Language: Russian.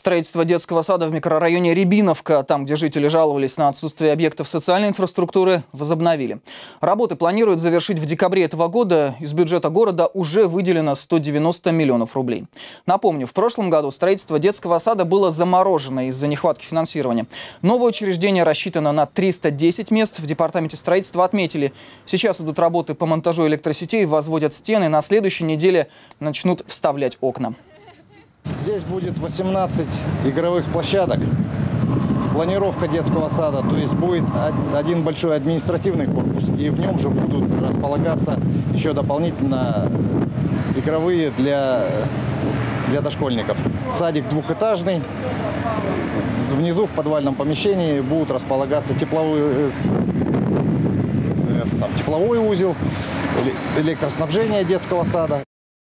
Строительство детского сада в микрорайоне Рябиновка, там, где жители жаловались на отсутствие объектов социальной инфраструктуры, возобновили. Работы планируют завершить в декабре этого года. Из бюджета города уже выделено 190 миллионов рублей. Напомню, в прошлом году строительство детского сада было заморожено из-за нехватки финансирования. Новое учреждение рассчитано на 310 мест. В департаменте строительства отметили, сейчас идут работы по монтажу электросетей, возводят стены. На следующей неделе начнут вставлять окна. Здесь будет 18 игровых площадок. Планировка детского сада, то есть будет один большой административный корпус, и в нем же будут располагаться еще дополнительно игровые для дошкольников. Садик двухэтажный. Внизу в подвальном помещении будут располагаться тепловой узел, электроснабжение детского сада.